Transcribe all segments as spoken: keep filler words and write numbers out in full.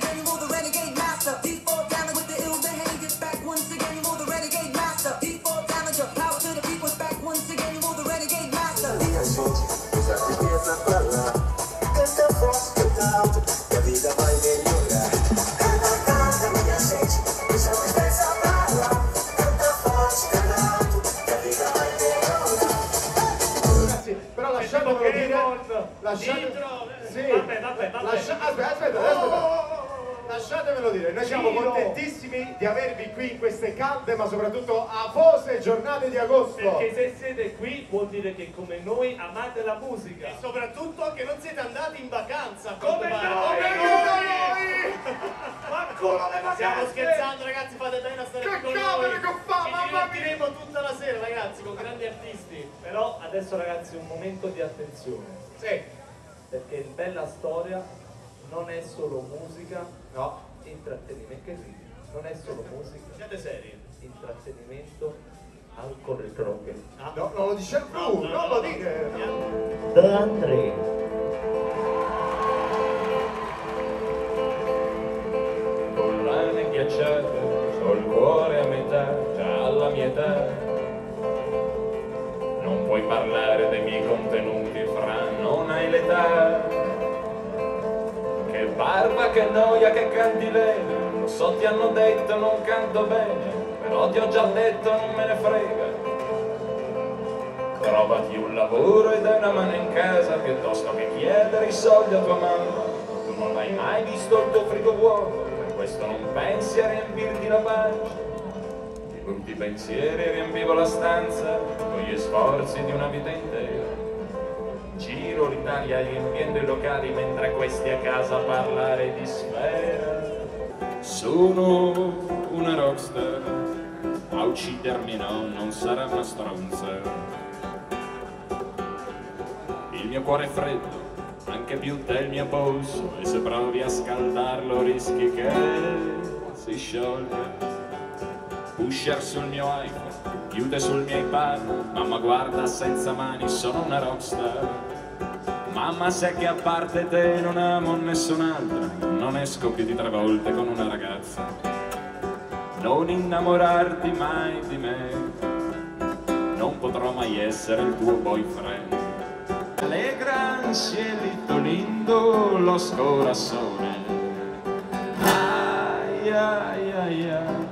again for the renegade master. D four damage with the ill behavior. Back once again for the renegade master. D four damage, power to the people. Back once again for the renegade master. Minha gente, eu já fiz pensa pra lá. Canta forte, canta alto, que a vida vai melhorar. Canta, canta, minha gente, eu já fiz pensa pra lá. Canta forte, canta alto, que a vida vai melhorar. Ragazzi, però lasciatemelo dire, lasciate... Sì. Vabbè, vabbè, vabbè. Lascia... Aspetta, aspetta, aspetta. Oh, oh, oh, oh. Lasciatemelo dire, noi siamo Giro. contentissimi di avervi qui in queste calde ma soprattutto afose giornate di agosto. Perché se siete qui vuol dire che come noi amate la musica. E soprattutto che non siete andati in vacanza. Come pare. noi! Come noi! Ma culo le vacanze! Stiamo scherzando ragazzi, fate bene a stare Che qui con cavolo noi. che fa, Ci mamma mia! divertiremo tutta la sera ragazzi, con grandi artisti. Però adesso ragazzi un momento di attenzione. Sì. Perché il Bella Storia non è solo musica, No. intrattenimento, che ridi? Non è solo musica, Siete seri? intrattenimento, alcol e droghe. Ah. No, non lo dice più, No, no, non no, lo no. dite. De André. Collane ghiacciate, ho il cuore a metà, già alla mia età. Non puoi parlare dei miei contenuti, fra non hai l'età. Che barba, che noia, che cantilena, lo so ti hanno detto non canto bene, però ti ho già detto non me ne frega. Trovati un lavoro e dai una mano in casa piuttosto che chiedere i soldi a tua mamma. Tu non hai mai visto il tuo frigo vuoto, per questo non pensi a riempirti la pancia. Di brutti pensieri riempivo la stanza con gli sforzi di una vita intera. Giro l'Italia riempiendo i locali mentre questi a casa a parlare di sfera. Sono una rockstar, a uccidermi no, non sarà una stronza. Il mio cuore è freddo, anche più del mio polso, e se provi a scaldarlo rischi che si sciolga. Pusher sul mio iPhone, chiude sul mio iPad, mamma guarda senza mani, sono una rockstar. Mamma sai che a parte te non amo nessun'altra, non esco più di tre volte con una ragazza. Non innamorarti mai di me, non potrò mai essere il tuo boyfriend. Allegra, cielito lindo, lo corazón. Ay, ay, ay, ay.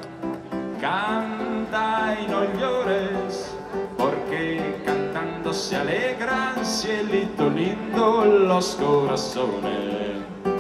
Canta y no llores, porque cantando se alegran, cielito lindo, los corazones.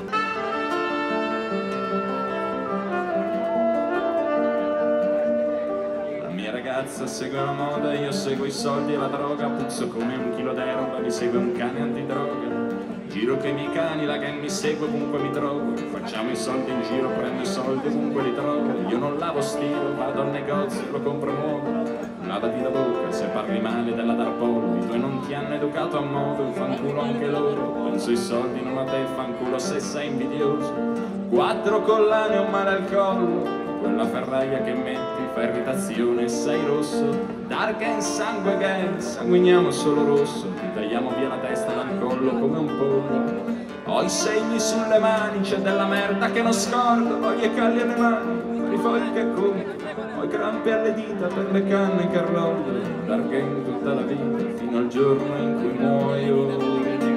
La mia ragazza segue la moda, io seguo i soldi e la droga, puzzo come un chilo d'erba, mi segue un cane antidroga. Giro coi miei cani, la gang mi segue ovunque mi trovo. Facciamo i soldi in giro, prendo i soldi ovunque li trovo. Io non lavo stiro, vado al negozio, lo compro nuovo. Lavati la bocca se parli male della Darpolo. I tuoi non ti hanno educato a modo, fanculo anche loro. Penso ai soldi, non a te, fanculo se sei invidioso. Quattro collane e un male al collo, quella ferraia che metti fa irritazione e sei rosso. Dark and sangue gang, sanguiniamo solo rosso. Ti tagliamo via la testa dal collo come un pollo. Ho i segni sulle mani, c'è della merda che non scordo. Ho gli calli alle mani, per i fogli che conto. Ho i crampi alle dita per le canne che rollo. Dark gang tutta la vita, fino al giorno in cui muoio.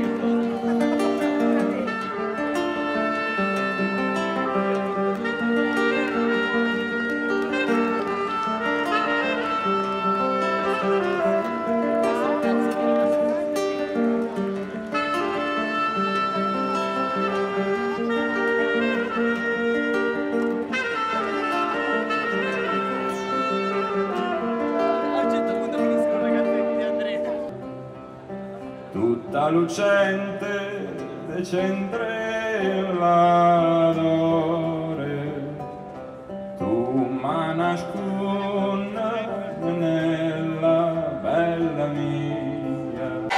Tutta lucente, decentre l'adore, tu ma nasconna nella bella mia.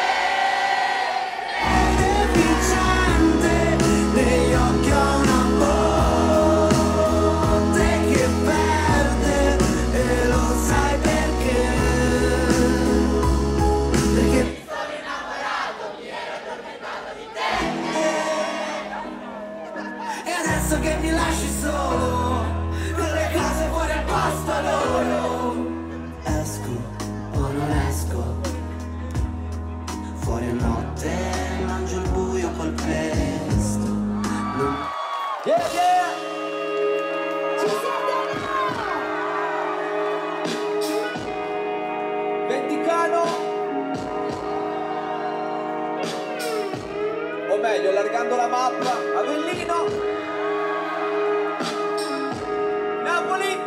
Deficiente, negli occhi ho una botte che perde e lo sai perché? Perché adesso che mi lasci solo, con le cose fuori al posto loro. Esco o non esco, fuori a notte mangio il buio col pesto. Non... Yeah, yeah! Ci siete! Venticano! O meglio, allargando la mappa, Avellino, Napoli,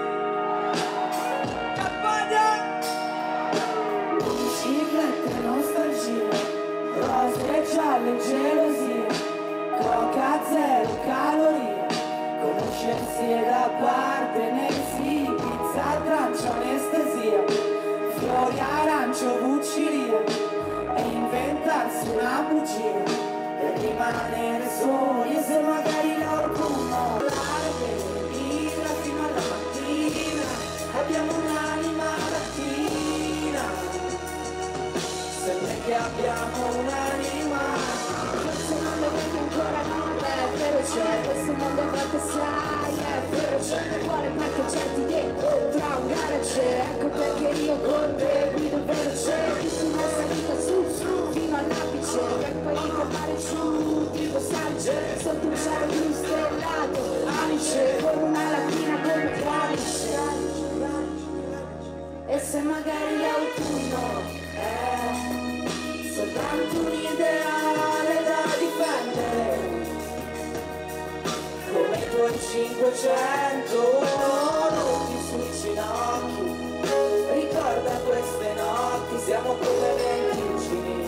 Campania. Biciclette, nostalgia, rose gialle, gelosie, coca zero calorie, conoscersi e da appartenersi, pizza, trancio, anestesia, fiori, arancio, bucceria, e inventarsi una bugia. Per rimanere soli e se magari qualcuno beve birra fino alla mattina, abbiamo un'anima latina, sempre che abbiamo un'anima. Questo mondo che ancora non è vero, c'è questo mondo che sai è vero, c'è nel cuore perché certi dentro tra un garage. Ecco perché io con te guido veloce, chi su una salita su su fino all'apice, per poi ritornare giù tipo Sanchez sotto un cielo blu stellato, amice con una latina come calice. E se magari l'autunno è soltanto un ideale da difendere, come i tuoi cinquecento minuti sui ginocchi, ricorda queste notti, siamo come vertigini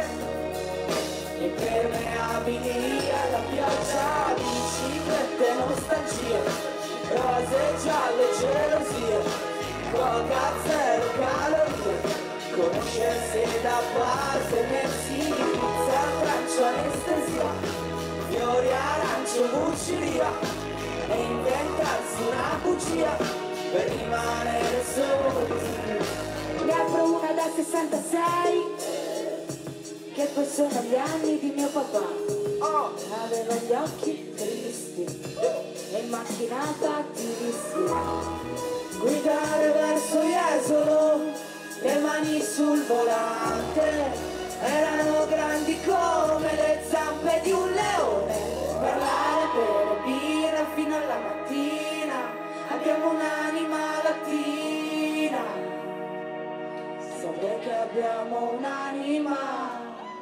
impermeabili alla pioggia, biciclette, nostalgia, rose gialle, gelosia, coca zero calorie, conoscersi da base, messi, pizza, trancio, anestesia, fiori, arancio, bucceria, e inventarsi una bugia per rimanere soli. Ne apro una da sessantasei, che poi sono gli anni di mio papà. Oh. Aveva gli occhi tristi e in macchinata attivisti, guidare verso Jesolo, le mani sul volante, erano grandi come le zampe di un leone, parlare per birra fino alla mattina, abbiamo un'anima latina, sapere che abbiamo un'anima.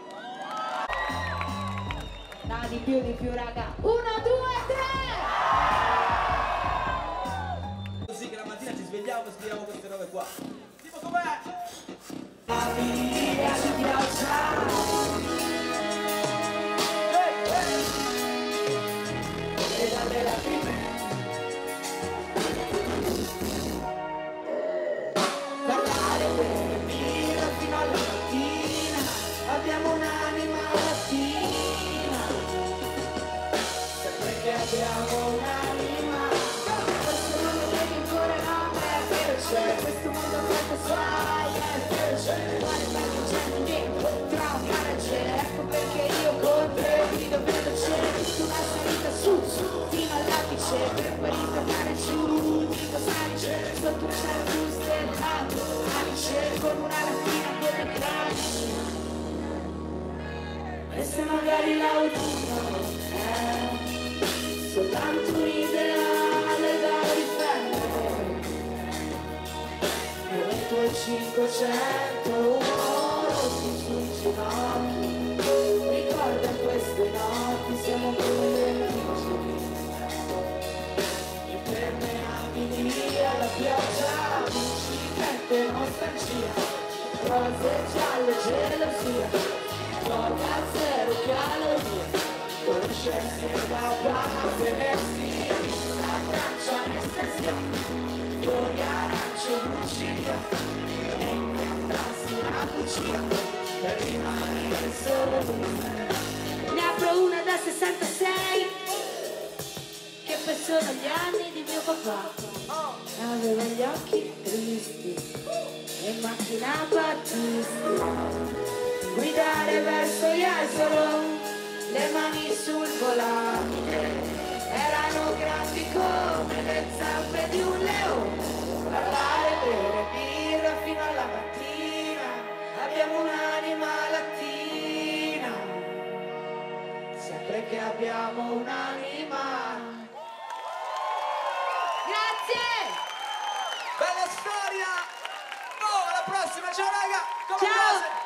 No, di più, di più, raga. Uno, due, tre! Così che la mattina ci svegliamo e scriviamo queste robe qua. Tipo com'è? La via ci pioggia e dalle lacrime parlare per birra fino alla mattina, abbiamo un'anima latina, sempre che abbiamo un'anima. Questo mondo che ancora non è vero, c'è questo mondo che sai è vero, c'è quale bello gente dentro tra un garage. Ecco perché io con te guido veloce, su una salita su su fino all'apice, per poi ritornare giù tipo Sanchez sotto un cielo blu stellato, amice con una latina come crash. E se magari l'autunno è soltanto un ideale da difendere, come i tuoi cinquecento rossi sui ginocchi, ricorda queste notti, siamo come vertigini impermeabili alla pioggia, biciclette, nostalgia, rose gialle, gelosia, coca zero calorie, conoscersi da base, messi, abbraccio, anestesia, fiori, arancio, buccia, e inventarsi una bugia per rimanere solo. Ne apro una da sessantasei, che poi sono gli anni di mio papà. Aveva gli occhi tristi e in macchina battisti, guidare verso Jesolo, le mani sul volante, erano abbiamo un'anima latina, sempre che abbiamo un'anima. Grazie! Bella storia! Oh, alla prossima, ciao raga! Come Ciao!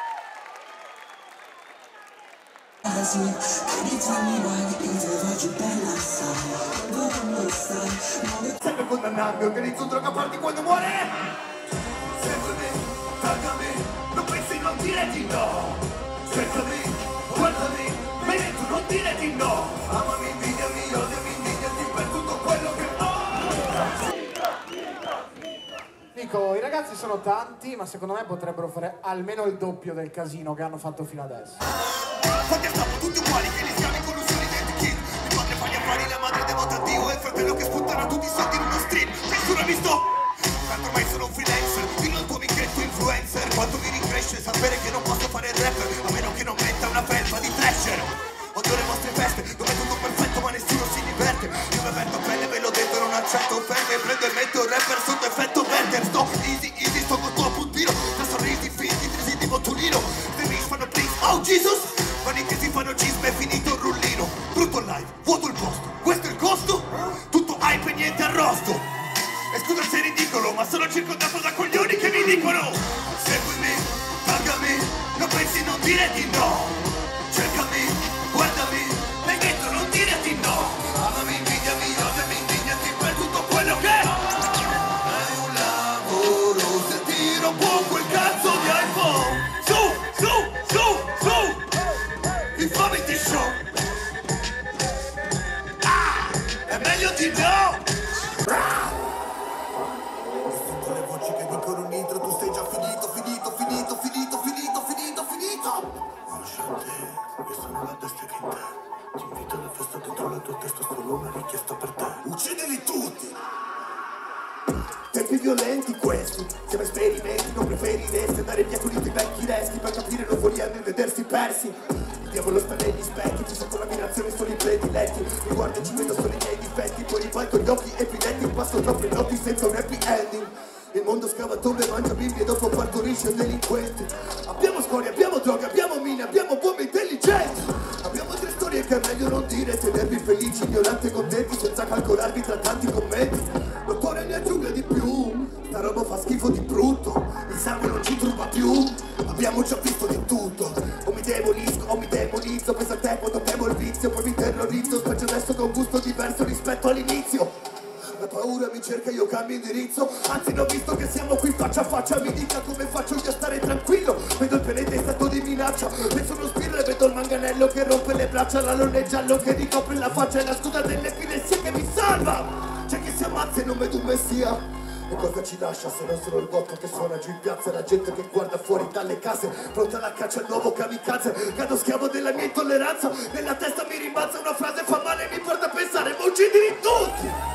Sempre condannarmi, organizzo un droga party quando muore. Seguimi, taggami, non pensi non dire di no. Cercami, guardami, bene tu non dire di no. Amami, invidiami, odiami, invidiati per tutto quello che ho. Dico, i ragazzi sono tanti, ma secondo me potrebbero fare almeno il doppio del casino che hanno fatto fino adesso. Fatti a stato tutti uguali, che li scambi con l'usione di kid. Il padre fa gli affari, la madre devota a Dio. E il fratello che sputtana tutti i soldi in uno stream. Nessuno ha visto? Tanto ormai sono un freelancer, dillo al tuo amichetto influencer. Quanto mi rincresce sapere che non posso fare il rapper, a meno che non metta una felpa di thrasher. Odio le vostre feste, dove è tutto perfetto ma nessuno si diverte. Io mi avverto bene, ve l'ho detto, non accetto offerte. Prendo e metto il rapper sotto effetto Bender. Sto easy, easy, sto con tuo puntino. Da sorrisi, finti, trisi di botulino. The rich fanno please, oh Jesus. Mani che si fanno cisme, è finito il rullino. Brutto live, vuoto il posto, questo è il costo? Tutto hype e niente arrosto. E scusa se è ridicolo, ma sono circondato da coglioni che mi dicono: seguimi, taggami, non pensi non dire di no. Cercami, guardami, mi detto non dire di no. Amami, invidiami, odiami, indignati per tutto quello che hai un lavoro, se ti rompo quel cazzo di iPhone. Su, su, su, su, infamity show. Ah, è meglio di no. Sento le voci che dicono nitro, tu sei già finito, finito, finito, finito, finito, finito, finito. Lasciate, io sono la bestia che in te. Ti invito alla festa dentro la tua testa, solo una richiesta per te. Uccidili tutti! Tempi violenti questi, siamo esperimenti, non preferiresti andare via con i tuoi vecchi resti per capire non vogliamo vedersi persi. Il diavolo sta negli specchi, ci sotto l'ammirazione sono i prediletti. Mi guardo e ci vedo solo i miei difetti, poi ribalto gli occhi epiletti, passo troppe notti senza un happy ending. Il mondo scava tombe, mangia bibbie e dopo partorisce un delinquente. Abbiamo scorie, abbiamo droghe, abbiamo mine, abbiamo bombe intelligenti. Abbiamo tre storie che è meglio non dire, tenervi felici, ignoranti e contenti, senza calcolarvi tra tanti commenti. Dottore ne aggiunga di più, sta roba fa schifo di brutto, il sangue non ci turba più, abbiamo già visto di tutto. O mi demolisco o mi demonizzo, penso a te quando temo il vizio, poi mi terrorizzo, specie adesso con un gusto diverso rispetto all'inizio. La paura mi cerca, io cambio indirizzo. Anzi, non visto che siamo qui faccia a faccia, mi dica come faccio io a stare tranquillo. Vedo il pianeta in stato di minaccia, penso uno spirro e vedo il manganello che rompe le braccia, l'alone giallo che ricopre la faccia e la scusa dell'epilessia che mi salva. C'è chi si ammazza e non vedo un messia. E cosa ci lascia se non solo il botto che suona giù in piazza, la gente che guarda fuori dalle case, pronta alla caccia al nuovo kamikaze. Cado schiavo della mia intolleranza, nella testa mi rimbalza una frase, fa male e mi porta a pensare, ma uccidili tutti!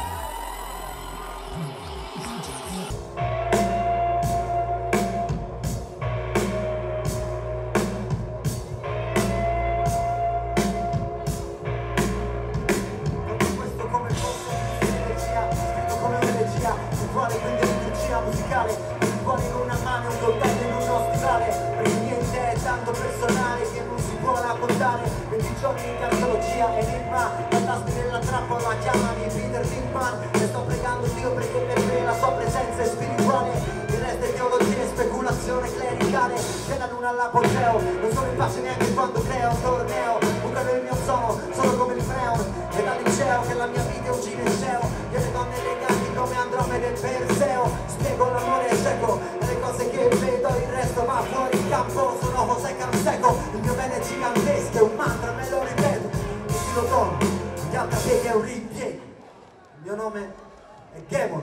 Musicale, il cuore in una mano e un coltello in uno stivale, perché niente è tanto personale che non si può raccontare. venti giorni in cartologia, enigma, fantasmi nella trappola, chiamami Peter Pinkman. E sto pregando Dio perché per me la sua presenza è spirituale. Il resto è teologia e speculazione clericale, c'è la luna all'apogeo, non sono in pace neanche quando creo un torneo. Bucano il mio sono, sono come il freon, e dal liceo che la mia vita è un gineceo, che le donne eleganti come Andromede e Perseo. Spiego l'amore è cieco, e le cose che vedo, il resto va fuori in campo. Sono José Canseco, il mio bene è gigantesco, è un mantra, me lo ripeto. Mi tiro tono, gli altri pieghi è un ripiego. Il mio nome è Gemon.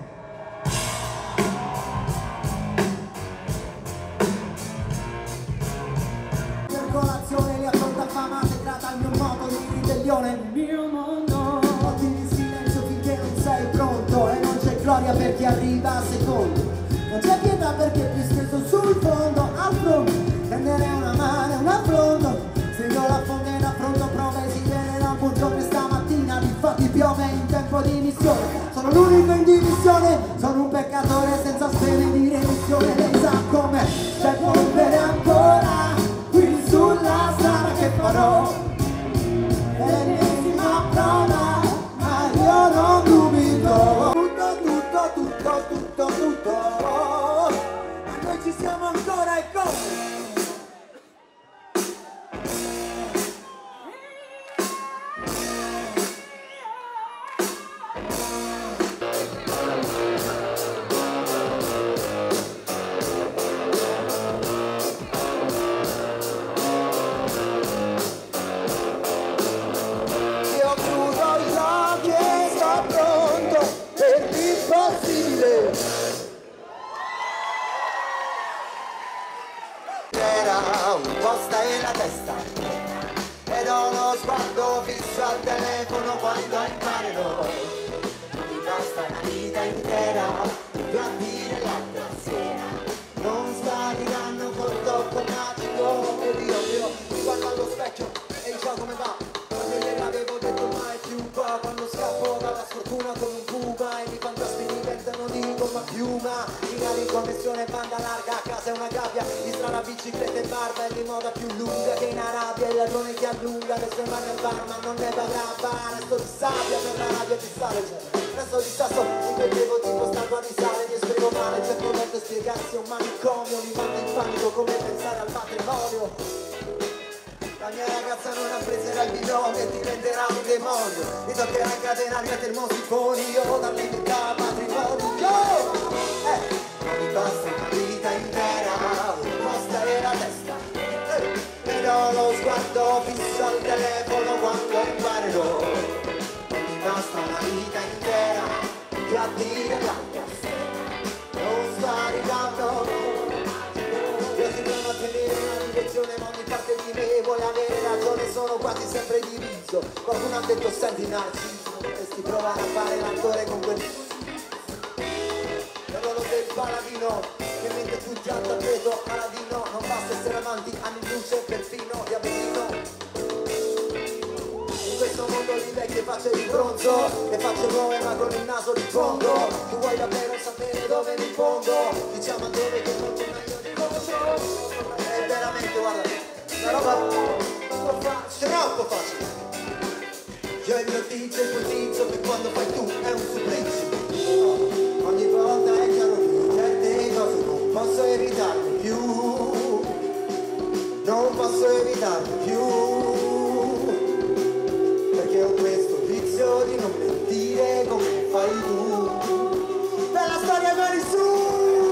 Circolazione, li affronta affamate, grata al mio modo di ribellione. Il mio mondo, occhi in silenzio finché non sei pronto, e non c'è gloria per chi arriva a secondo, non c'è pietà perché è più steso sul fondo. Al fronte, tendere una mano e un affronto, seguo la fonte in affronto, prove si viene da un buongiorno stamattina, difatti piove in tempo di missione. Sono l'unico in divisione, sono un peccatore senza spene di remissione. Lei sa com'è, c'è polvere ancora. qua quando scappo dalla sfortuna come un puma e i fantasmi diventano di gomma piuma. Finali in connessione, banda larga, a casa è una gabbia di strana bicicletta e barba, è di moda più lunga che in Arabia, il ladrone ti allunga le sue mani al bar ma non ne va grappa, resto di sabbia per la rabbia di sale, resto di sasso in quel devo tipo statua di sale, mi esprimo male, c'è momento spiegarsi un manicomio, mi manda in panico come pensare al matrimonio. La mia ragazza non apprezzerà il binomio e ti renderà un demonio. Mi toccherà incatenare i termosifoni, io darle vita a matrimonio. Eh, non mi basta una vita intera, posta e la testa. Eh, però lo sguardo fisso al telefono quando imparerò. Non mi basta una vita intera, più a dire la non sta arrivando. Io ti provo a tenere una direzione ma ogni parte di me vuole avere ragione, sono quasi sempre diviso. Qualcuno ha detto senti narciso, dovresti provare a fare l'attore con quel il ruolo del paladino che mentre tu già tappeto Aladino. Non basta essere amanti, anni luce perfino di Avellino. In questo mondo di vecchie facce di bronzo, le facce nuove ma con il naso di fondo. Tu vuoi davvero sapere dove mi fondo? Diciamo a dove che molto meglio di conosco. È veramente, guarda, una roba troppo facile, troppo facile. Io ipnotizzo e ipotizzo che quando fai tu è un supplizio. Ogni volta è chiaro che certe cose non posso evitarle più. Non posso evitarle più. Perché ho questo vizio di non mentire come fai tu. Bella storia, mani su!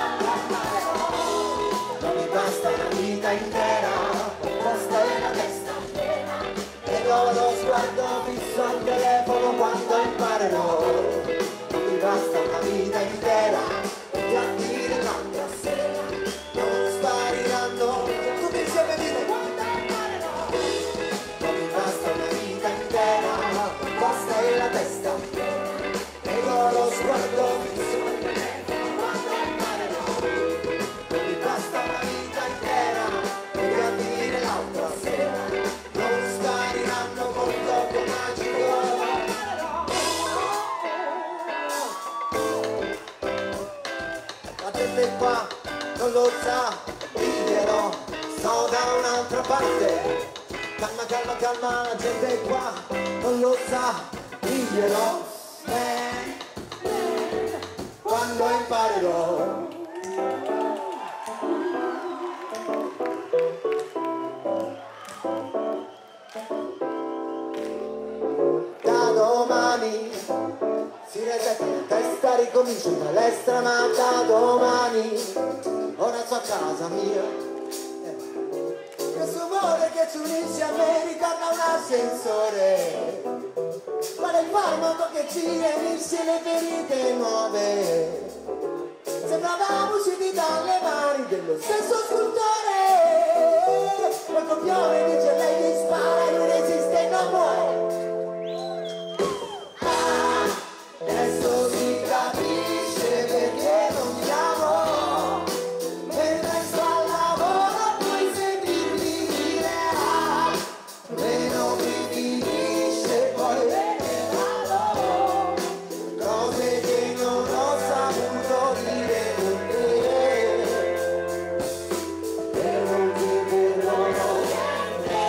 Non mi basta una vita intera, posta e la testa. E ho lo sguardo fisso al telefono quando imparerò. Non mi basta una vita intera, e a dire l'altra sera non spariranno. Tutti insieme dite quando imparerò. Non mi basta una vita intera, posta e la testa. E ho lo sguardo fisso al telefono quando imparerò. Non mi basta una vita intera, e a dire l'altra sera non spariranno con poco magico. La gente qua non lo sa, diglielo, sto da un'altra parte. Calma, calma, calma, la gente qua non lo sa, diglielo, eh, quando imparerò. Da domani si resetta la testa, ricomincia in palestra, ma da domani ora so a casa mia. Questo amore che ci unisce a me ricorda un ascensore. Qual è il farmaco che ci unisce le ferite nuove? Sembravamo usciti dalle mani dello stesso scultore. Quel copione dice lei mi spara, lui resiste e non muore. Adesso si capisce perché non mi amo. Mentre sto al lavoro puoi sentirmi dire ah, meno mi finisce poi vederò cose che non ho saputo dire con te. E non ti dirò niente.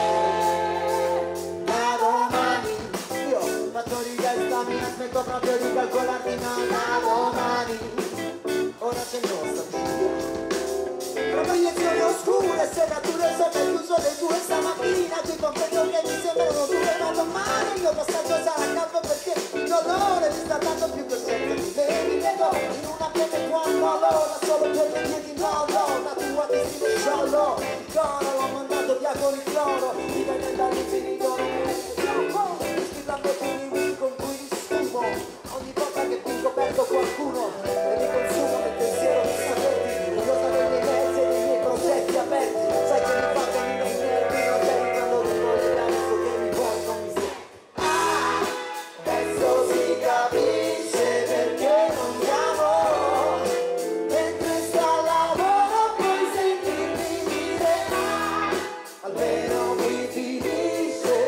Da domani io faccio richiesta, mi aspetto proprio di calcolarti, ma da domani ora c'è il nostro tra proiezioni oscure, serrature sopra il chiuso le due stamattina. Ci confesso che mi sembrano due, ma domani il mio passaggio sarà calmo perché l'odore mi sta dando più coscienza di me. Mi vedo in una pietra quando da solo per le piedi no, no, tatuati stile sciollo. Il coro l'ho mandato via con il cloro, dipende dall'infinito, non è il schifando puri con cui disfumo. Ogni volta che vinco perdo qualcuno e mi consumo nel pensiero di saperti. Io sarò dei mezzi e dei miei progetti aperti. Sai che mi faccio i miei nervi, non te li quando ti vuoi, adesso che mi vuoi non mi sei. Ah, adesso si capisce perché non mi amo. Mentre sto al lavoro puoi sentirmi dire ah, almeno mi finisce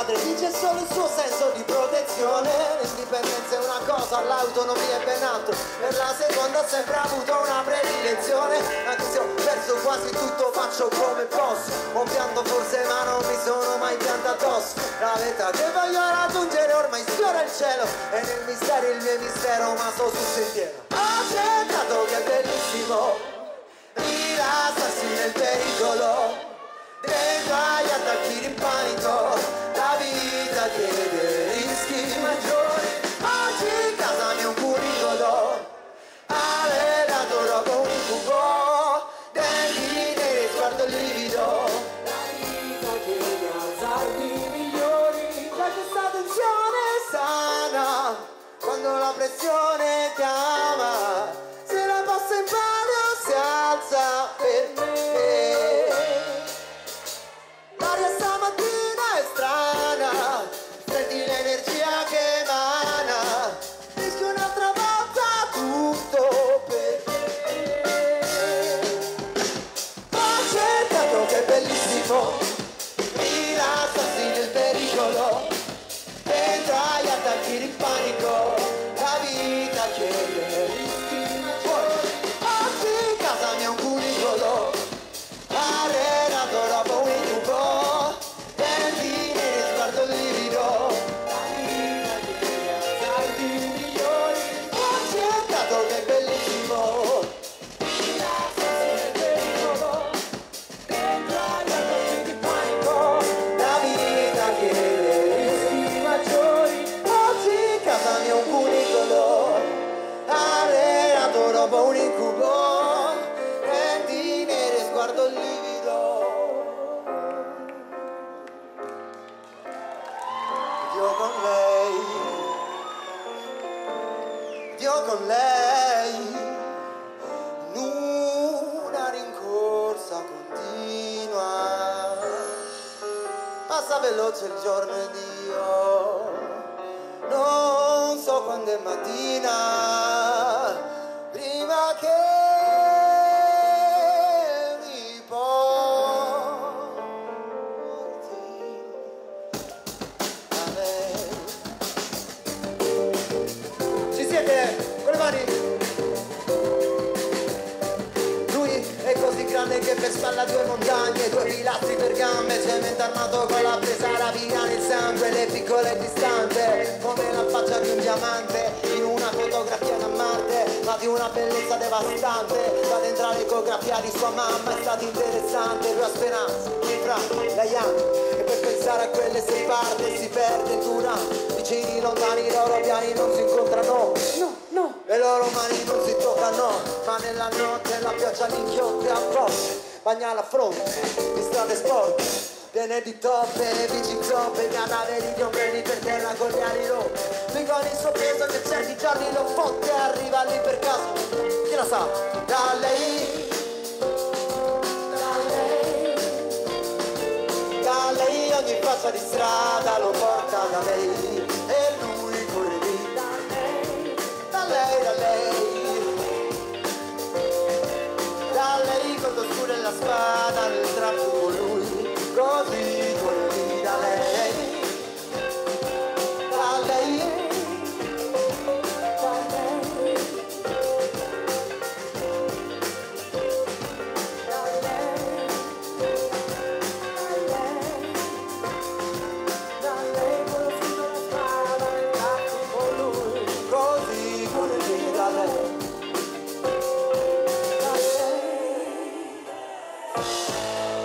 madre dice solo il suo senso di protezione. L'indipendenza è una cosa, l'autonomia è ben altro. Per la seconda ho sempre avuto una predilezione. Anche se ho perso quasi tutto faccio come posso. Ho pianto forse ma non mi sono mai pianto addosso. La verità che voglio raggiungere ormai sfiora il cielo. E nel mistero il mio mistero ma sto sul sentiero. Ho cercato che è bellissimo rilassarsi nel pericolo. Dentro agli attacchi di panico, la vita chiede rischi maggiori. Oggi in casa mia un curicolo, allenato dopo un incubo, denti neri, sguardo livido. La vita chiede alzardi migliori. Da questa tensione sana, quando la pressione chiama, se la passa in palio si alza per me. L'aria stamattina è strana, senti l'energia che emana, rischio un'altra volta tutto per me. Ho cercato che è bellissimo rilassarsi nel pericolo, dentro agli attacchi di panico, la vita chiede rischi maggiori. Oggi in casa mia un cunicolo, arredato dopo un incubo, denti neri, sguardo livido. La vita chiede alzardi migliori. Ho cercato che è bellissimo rilassarsi nel pericolo, dentro agli attacchi di panico, la vita chiede rischi maggiori. Oggi in casa mia un cunicolo, arredato dopo un incubo, denti neri, sguardo livido. Dio con lei, Dio con lei, in una rincorsa continua. Passa veloce il giorno ed io non so quando è mattina, prima che mi porti a lei. Ci siete con le mani? Lui è così grande che per spalla due montagne, due pilastri per gambe, cemento armato con la presa rapida nel sangue, le piccole distanze, come la faccia di un diamante, in una fotografia da Marte, ma di una bellezza devastante. Da dentro l'ecografia di sua mamma è stato interessante, lui ha speranza, fra lei anni, e per pensare a quelle si parte, si perde in dura, vicini lontani, i loro piani non si incontrano, no, no, le loro mani non si toccano, ma nella notte la pioggia li inchiotte a volte, bagna la fronte di strade sporche, piene di toppe, bici zoppe, cadaveri di ombrelli per terra con gli ali rotti. Lui con il suo peso che certi giorni lo fotte, arriva lì per caso, chi la sa, da lei, da lei, da lei ogni faccia di strada lo porta da lei, e lui corre lì, da lei, da lei, da lei, da lei con lo scuro e la spada nel traffico con lui, così corre lì, da lei, da lei, da lei, da lei, da lei, con lo scuro e la spada nel traffico con lui, così corre lì, da lei, da lei.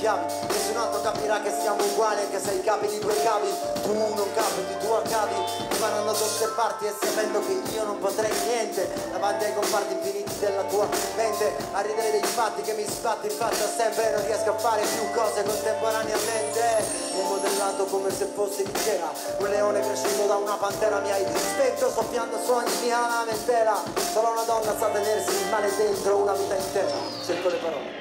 chiavi. Nessun altro capirà che siamo uguali anche se i capi di due cavi. Tu non capiti, tu accavi, imparando ad osservarti e sapendo che io non potrei niente davanti ai comparti infiniti della tua mente, a ridere dei fatti che mi sbatti in faccia sempre. Non riesco a fare più cose contemporaneamente. Un modellato come se fossi di cera, un leone crescendo da una pantera. Mi hai spento soffiando sogni, mia lamentela. Solo una donna sa tenersi il male dentro una vita intera. Cerco le parole.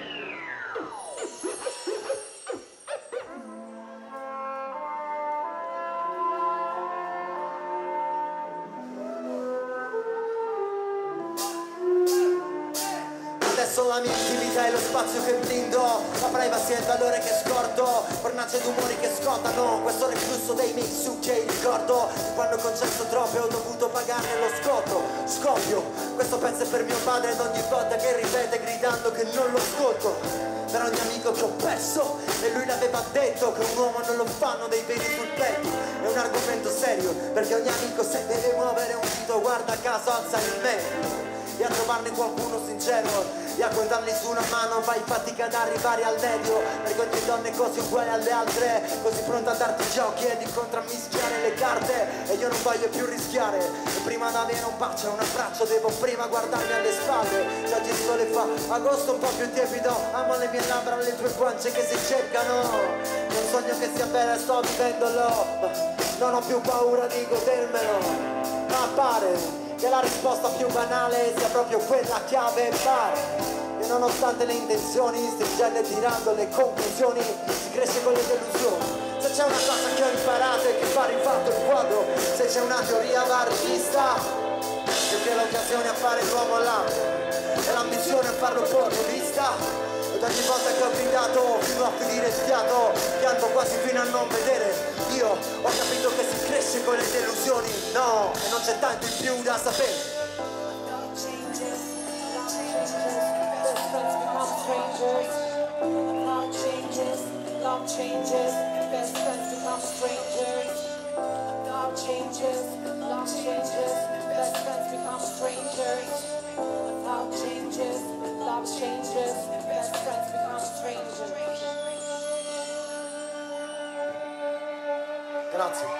Adesso la mia intimità è lo spazio che blindo, la privacy è il valore che scordo, fornace d'umori che scottano, questo reflusso dei miei succhi e il ricordo, quando ho concesso troppo e ho dovuto pagarne lo scotto, scoppio, questo pezzo è per mio padre ed ogni volta che ripete gridando che non lo ascolto, per ogni amico che ho perso, e lui l'aveva detto che un uomo non lo fanno dei peli sul petto, è un argomento serio, perché ogni amico se deve muovere un dito guarda a caso alza il me. E a trovarne qualcuno sincero e a contarli su una mano fai fatica ad arrivare al medio, perché ogni donna è così uguale alle altre, così pronta a darti giochi e di contrammischiare le carte, e io non voglio più rischiare, e prima di avere un bacio e un abbraccio devo prima guardarmi alle spalle. Se oggi il sole fa agosto un po' più tiepido, amo le mie labbra, le tue guance che si cercano, non sogno che sia bella e sto vivendolo, non ho più paura di godermelo, ma pare che la risposta più banale sia proprio quella chiave, pare che nonostante le intenzioni, stringendo e tirando le conclusioni, si cresce con le delusioni. Se c'è una cosa che ho imparato è che fa rifatto il quadro, se c'è una teoria va rivista, perché l'occasione a fare l'uomo là e l'ambizione a farlo opportunista. Ed ogni volta che ho gridato fino a finire il fiato, pianto quasi fino a non vedere. Io ho capito che si cresce con le delusioni, no, e non c'è tanto in più da sapere. Love changes, love changes, best friends become strangers. Love changes, love changes, best friends become strangers. Love changes, love changes, best friends become strangers. Love changes, love changes, best friends become strangers. Grazie.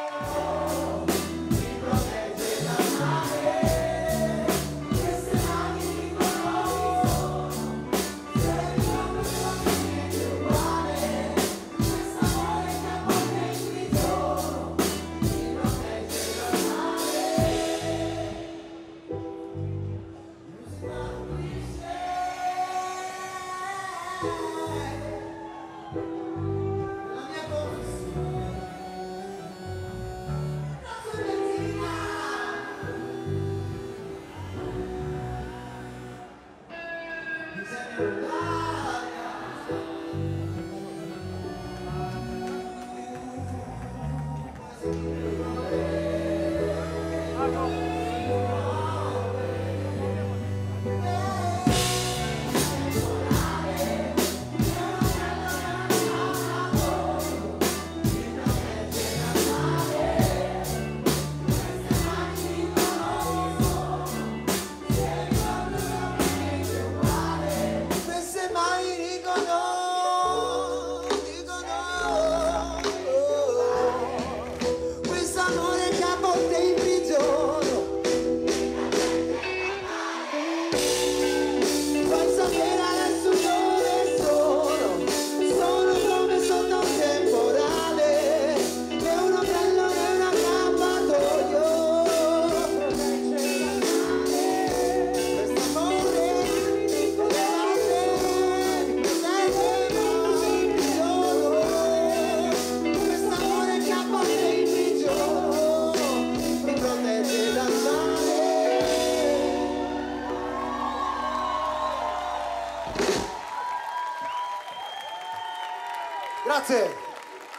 Grazie.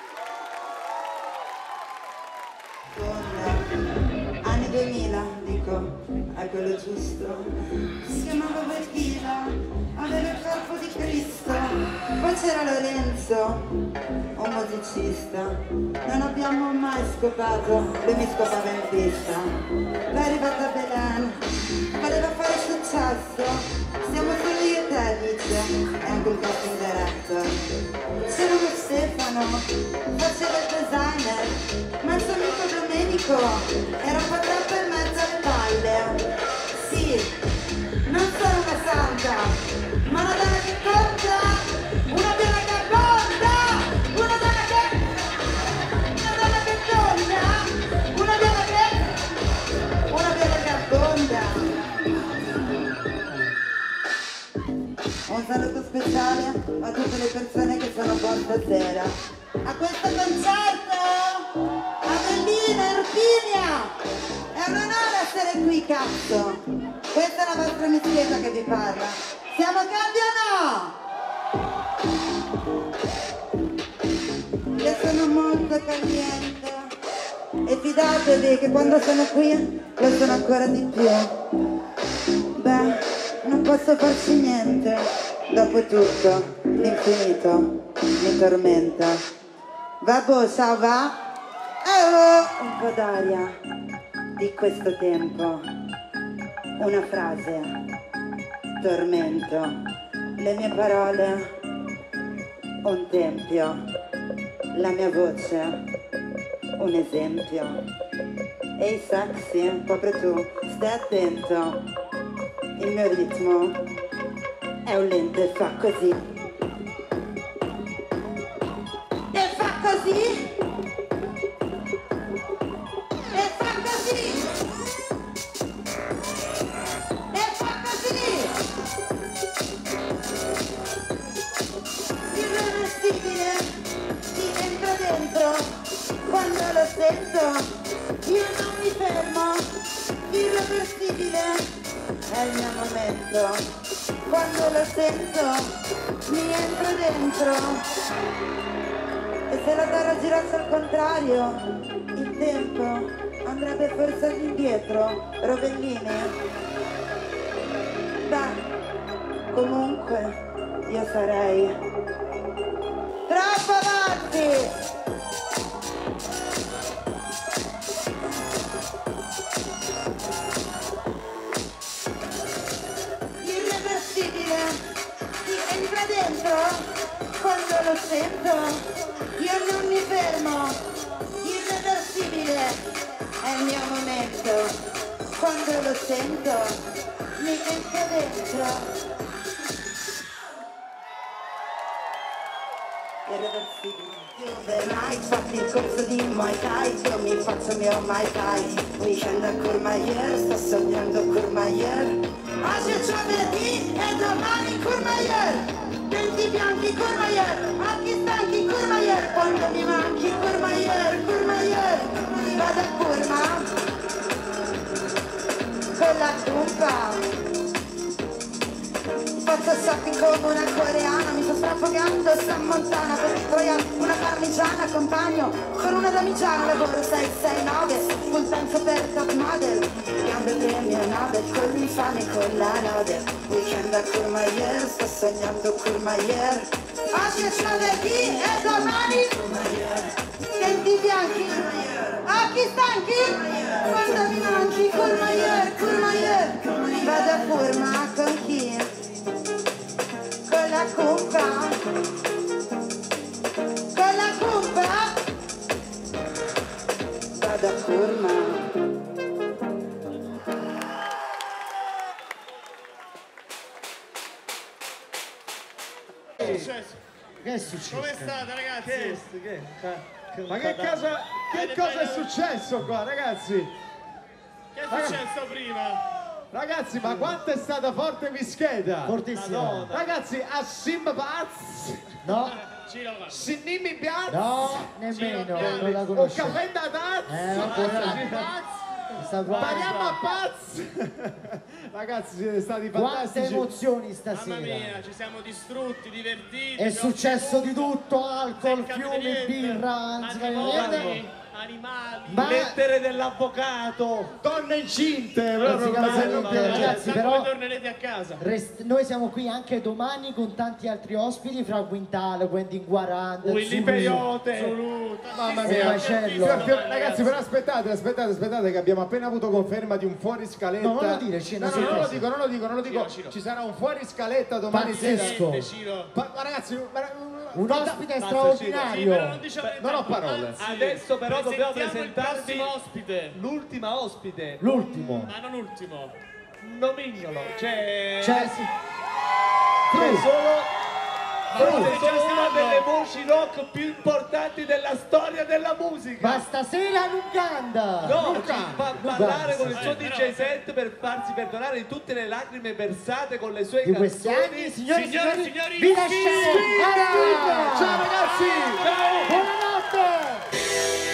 Anni duemila, dico. tempo è quello giusto. Si chiamava Verdina, aveva il corpo di Cristo. Poi c'era Lorenzo, un musicista. Non abbiamo mai scopato, lui mi scopava in pista. Poi è arrivata Belen, voleva fare successo. Siamo solo io e te, dice, è anche un casting director. C'era uno Stefano, faceva il designer, ma il suo amico Domenico era un po' troppo in mezzo alle palle. Sì, non sono una santa, ma una donna che conta, una donna che conta, una donna che... una donna che conta, una donna che... una donna che abbonda. Un saluto speciale a tutte le persone che sono qua stasera. A questo concerto! Avellina, Erpinia! È un onore essere qui, cazzo! Questa è la vostra mistieta che vi parla. Siamo caldi o no? Io sono molto caliente. E fidatevi che quando sono qui lo sono ancora di più. Beh, non posso farci niente. Dopo tutto, l'infinito mi tormenta. Vabbè, ça va? Oh, un po' d'aria di questo tempo. Una frase. Tormento. Le mie parole. Un tempio. La mia voce. Un esempio. Ehi sexy, proprio tu, stai attento. Il mio ritmo è un lento e fa così. E fa così. E fa così. E fa così. Irreversibile, ti entra dentro. Quando lo sento, io non mi fermo. Irreversibile, è il mio momento. Quando lo sento, mi entra dentro. E se la terra girasse al contrario, il tempo andrebbe forse all'indietro, Rovellini. Beh, comunque, io sarei troppo avanti! Dentro, quando lo sento, io non mi fermo, irreversibile, è il mio momento, quando lo sento, mi entra dentro. Irreversibile. Night, fatti il corso di Muay Thai, io mi faccio il mio Muay Thai. Weekend a Courmayeur, sto sognando Courmayeur. Oggi è giovedì e domani Courmayeur. Denti bianchi, Courmayeur, occhi stanchi, Courmayeur. Quando mi manchi, Courmayeur, Courmayeur. Vado a Courma con la trompa. Faccio shopping come una coreana, mi sto strafogando San Montana per troiare una parmigiana, accompagno con una damigiana, lavoro sei sei nove, full tempo per top model, gambe premio Nobel, con l'infame con la node, weekend a Courmayeur, sto sognando Courmayeur, oggi è giovedì e domani Courmayeur, denti bianchi, occhi stanchi, quando mi manchi Courmayeur, Courmayeur, vado a Courma con chi? Con la cumpa, con la cumpa, vado a Courma. Che è successo? Che è successo? Come state ragazzi? Che, che, che, Ma che cosa, che cosa è successo qua, ragazzi? Che è successo prima? Ragazzi, ma quanto è stata forte Mischeda? Fortissimo. Ragazzi, a Sim Paz? No. Sinnimi Piaz? No, nemmeno, non la O conosco. Caffè da Taz? Eh, non può. Pariamo a Paz! Ragazzi, siete stati fantastici. Quante emozioni stasera. Mamma mia, ci siamo distrutti, divertiti. È successo di tutto, alcol, fiumi, birra, non si anche capiva niente. voi, animali, Ma- lettere dell'avvocato, donne incinte, Praticamente, ragazzi, Chissà però come tornerete a casa. rest- noi siamo qui anche domani con tanti altri ospiti, fra Quintale, Quentin quaranta, Willy Zulu. Peyote. Mamma Un mia. macello. Fior- fior- ragazzi, però aspettate, aspettate, aspettate che abbiamo appena avuto conferma di un fuori scaletta. No, non lo dire, Cino, No, no, sei non lo preso. dico, non lo dico, non lo dico. Cino, Cino. Ci sarà un fuori scaletta domani sera. Pazzesco. Ciro. Ma, ma ragazzi, ma- Un ospite Sì, però straordinario. non diciamo non ho niente. parole. Anzi, Adesso però dobbiamo presentiamo presentarvi il prossimo ospite. l'ultima ospite, L'ultimo. Ma non ultimo. un nomignolo, cioè, Cioè, sì. c'è Fru. solo, Ma forse non solo ce una stanno. delle voci rock più importanti della storia della musica. Ma stasera Luganda. No, Luca, ci fa Luca. ballare con il suo Eh, D J però- set per farsi perdonare di tutte le lacrime versate con le sue Di questi canzoni. anni, signori e Signore e signori, signori, vi lasciamo. Ah! Ciao ragazzi! Buonanotte.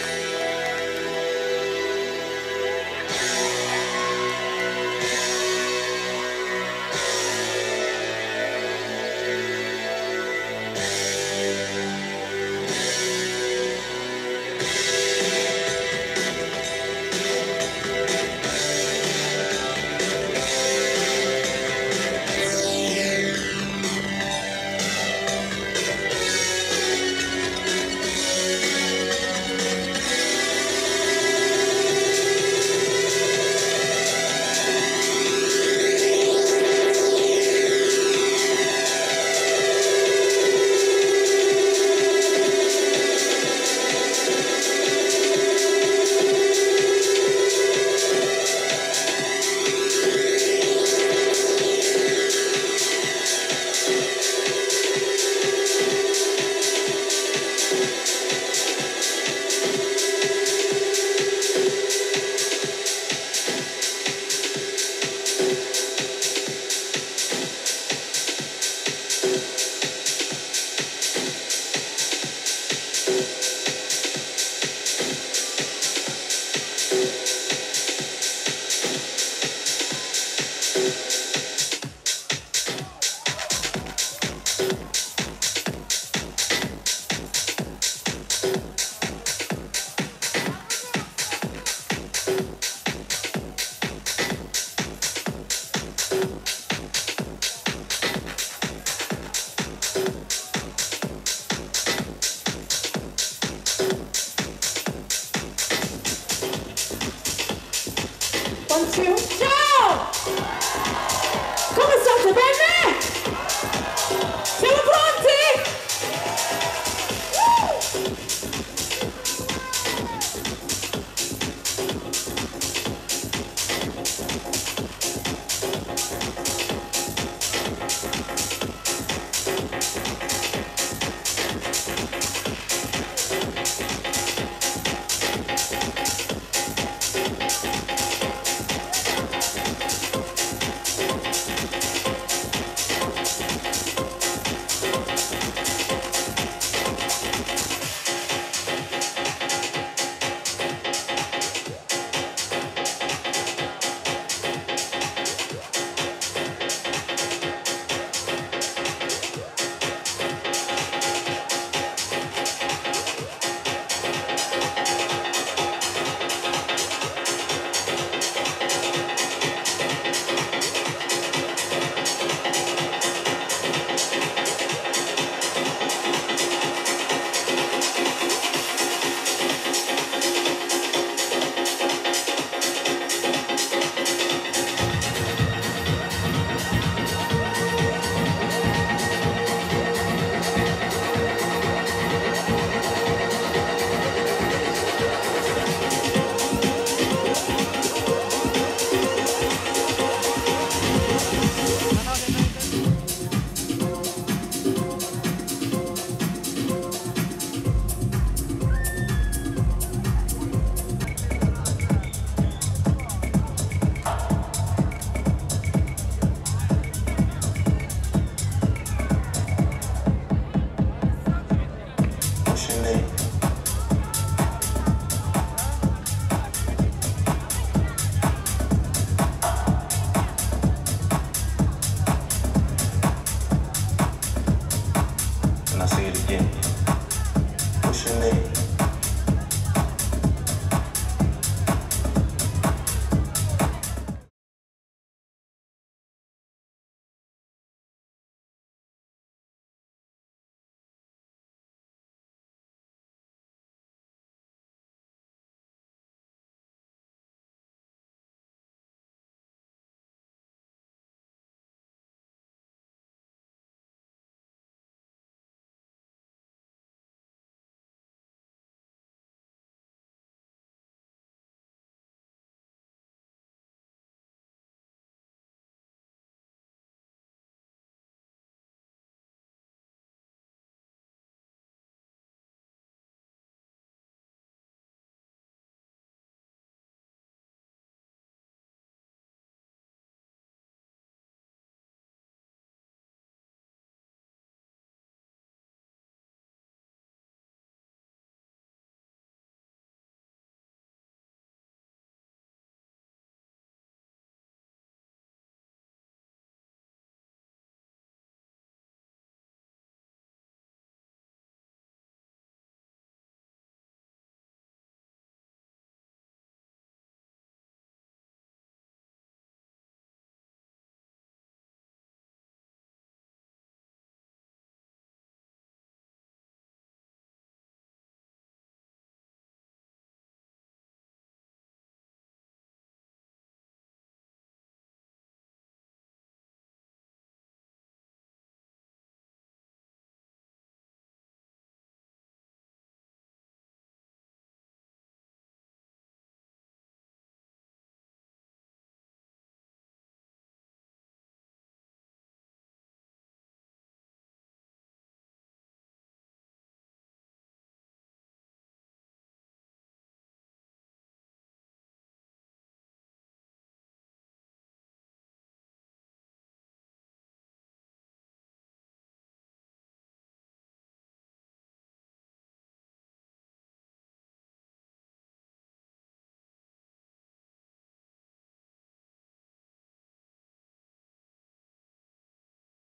Ciao! Come state? Bene? Siamo pronti?